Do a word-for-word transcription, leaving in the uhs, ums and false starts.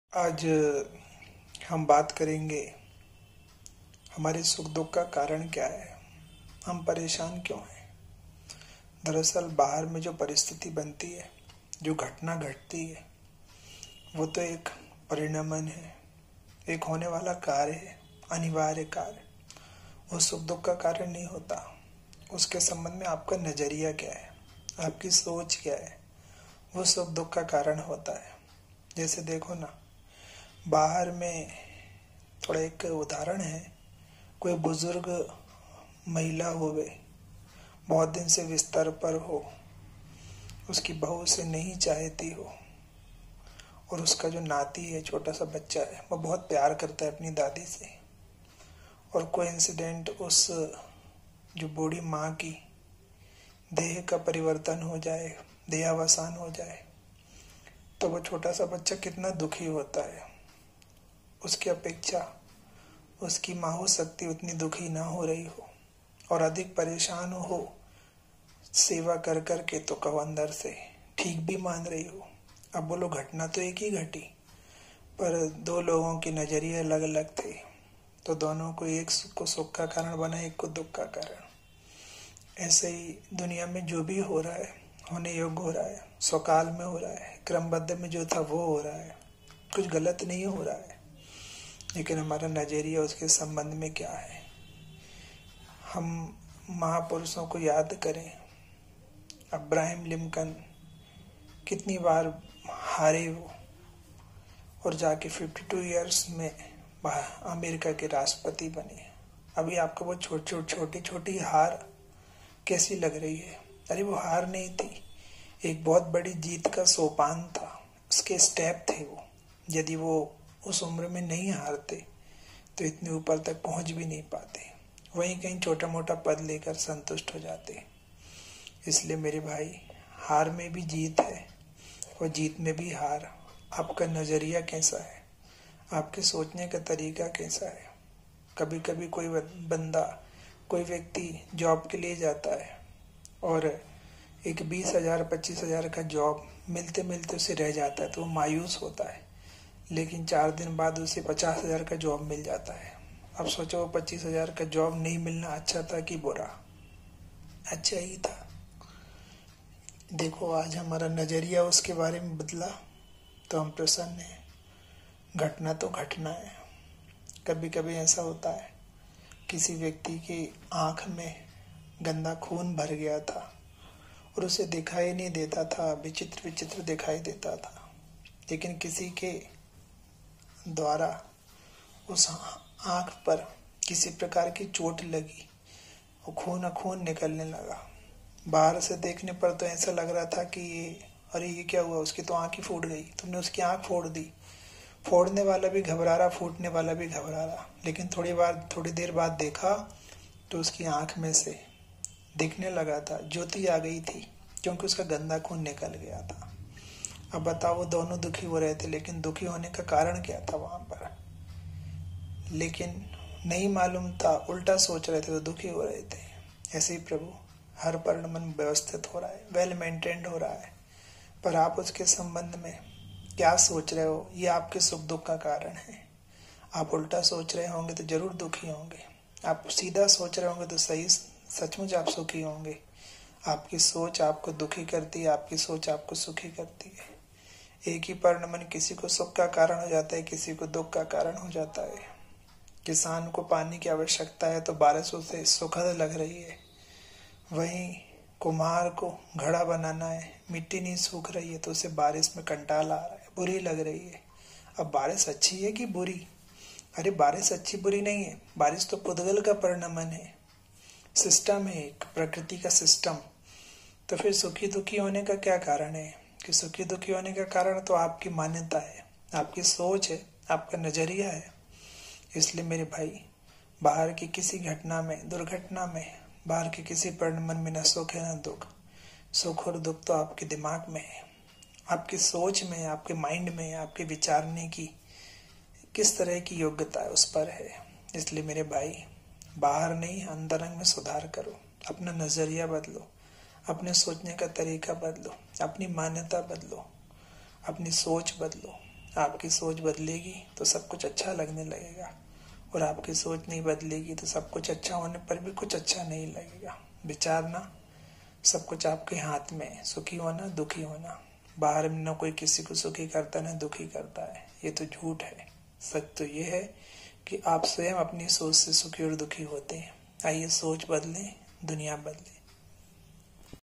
आज हम बात करेंगे हमारे सुख दुख का कारण क्या है। हम परेशान क्यों हैं। दरअसल बाहर में जो परिस्थिति बनती है, जो घटना घटती है, वो तो एक परिणमन है, एक होने वाला कार्य है, अनिवार्य कार्य। वो सुख दुख का कारण नहीं होता। उसके संबंध में आपका नज़रिया क्या है, आपकी सोच क्या है, वो सुख दुख का कारण होता है। जैसे देखो ना, बाहर में थोड़ा एक उदाहरण है। कोई बुजुर्ग महिला होवे, बहुत दिन से बिस्तर पर हो, उसकी बहू से नहीं चाहती हो, और उसका जो नाती है, छोटा सा बच्चा है, वो बहुत प्यार करता है अपनी दादी से। और कोई इंसिडेंट उस जो बूढ़ी माँ की देह का परिवर्तन हो जाए, देहावसान हो जाए, तो वो छोटा सा बच्चा कितना दुखी होता है। उसकी अपेक्षा उसकी माँ हो सकती उतनी दुखी ना हो रही हो और अधिक परेशान हो सेवा कर कर के, तो कहो अंदर से ठीक भी मान रही हो। अब बोलो, घटना तो एक ही घटी, पर दो लोगों के नज़रिए अलग अलग थे, तो दोनों को, एक को सुख का कारण बना, एक को दुख का कारण। ऐसे ही दुनिया में जो भी हो रहा है, होने योग्य हो रहा है, स्वकाल में हो रहा है, क्रमबद्ध में जो था वो हो रहा है। कुछ गलत नहीं हो रहा है, लेकिन हमारा नज़रिया उसके संबंध में क्या है। हम महापुरुषों को याद करें। अब्राहम लिंकन कितनी बार हारे वो, और जाके बावन इयर्स में अमेरिका के राष्ट्रपति बने। अभी आपको वो छोटी छोटी छोटी हार कैसी लग रही है? अरे वो हार नहीं थी, एक बहुत बड़ी जीत का सोपान था, उसके स्टेप थे वो। यदि वो उस उम्र में नहीं हारते तो इतने ऊपर तक पहुंच भी नहीं पाते, वहीं कहीं छोटा मोटा पद लेकर संतुष्ट हो जाते। इसलिए मेरे भाई, हार में भी जीत है और जीत में भी हार। आपका नज़रिया कैसा है, आपके सोचने का तरीका कैसा है। कभी कभी कोई बंदा, कोई व्यक्ति जॉब के लिए जाता है और एक बीस हजार पच्चीस हजार का जॉब मिलते मिलते उसे रह जाता है, तो वो मायूस होता है। लेकिन चार दिन बाद उसे पचास हजार का जॉब मिल जाता है। अब सोचो, वो पच्चीस हजार का जॉब नहीं मिलना अच्छा था कि बुरा? अच्छा ही था। देखो, आज हमारा नज़रिया उसके बारे में बदला तो हम प्रसन्न हैं। घटना तो घटना है। कभी कभी ऐसा होता है, किसी व्यक्ति की आँख में गंदा खून भर गया था और उसे दिखाई नहीं देता था, विचित्र विचित्र दिखाई देता था। लेकिन किसी के द्वारा उस आँख पर किसी प्रकार की चोट लगी, वो खून खून निकलने लगा। बाहर से देखने पर तो ऐसा लग रहा था कि ये, अरे ये क्या हुआ, उसकी तो आँख ही फूट गई, तुमने उसकी आँख फोड़ दी। फोड़ने वाला भी घबरा रहा, फूटने वाला भी घबरा रहा। लेकिन थोड़ी बार थोड़ी देर बाद देखा तो उसकी आँख में से दिखने लगा था, ज्योति आ गई थी, क्योंकि उसका गंदा खून निकल गया था। अब बताओ, वो दोनों दुखी हो रहे थे, लेकिन दुखी होने का कारण क्या था वहां पर? लेकिन नहीं मालूम था, उल्टा सोच रहे थे तो दुखी हो रहे थे। ऐसे ही प्रभु, हर परिणमन व्यवस्थित हो रहा है, वेल मेंटेन्ड हो रहा है, पर आप उसके संबंध में क्या सोच रहे हो, ये आपके सुख दुख का कारण है। आप उल्टा सोच रहे होंगे तो जरूर दुखी होंगे। आप सीधा सोच रहे होंगे तो सही, सचमुच आप सुखी होंगे। आपकी सोच आपको दुखी करती है, आपकी सोच आपको सुखी करती है। एक ही परिणमन किसी को सुख का कारण हो जाता है, किसी को दुख का कारण हो जाता है। किसान को पानी की आवश्यकता है तो बारिश उसे सुखद लग रही है, वहीं कुम्हार को घड़ा बनाना है, मिट्टी नहीं सूख रही है तो उसे बारिश में कंटाल आ रहा है, बुरी लग रही है। अब बारिश अच्छी है कि बुरी? अरे बारिश अच्छी बुरी नहीं है, बारिश तो पुद्गल का परिणमन है, सिस्टम है, एक प्रकृति का सिस्टम। तो फिर सुखी दुखी होने का क्या कारण है? कि सुखी दुखी होने का कारण तो आपकी मान्यता है, आपकी सोच है, आपका नज़रिया है। इसलिए मेरे भाई, बाहर की किसी घटना में, दुर्घटना में, बाहर के किसी परिणमन में न सुख है न दुख। सुख और दुख तो आपके दिमाग में है, आपकी सोच में, आपके माइंड में, आपके विचारने की किस तरह की योग्यता है उस पर है। इसलिए मेरे भाई, बाहर नहीं अंतरंग में सुधार करो, अपना नज़रिया बदलो, अपने सोचने का तरीका बदलो, अपनी मान्यता बदलो, अपनी सोच बदलो, आपकी सोच बदलेगी तो सब कुछ अच्छा लगने लगेगा, और आपकी सोच नहीं बदलेगी तो सब कुछ अच्छा होने पर भी कुछ अच्छा नहीं लगेगा। विचारना, सब कुछ आपके हाथ में है, सुखी होना दुखी होना। बाहर में न कोई किसी को सुखी करता न दुखी करता है, ये तो झूठ है। सच तो ये है कि आप स्वयं अपनी सोच से सुखी और दुखी होते हैं। आइए सोच बदलें, दुनिया बदले।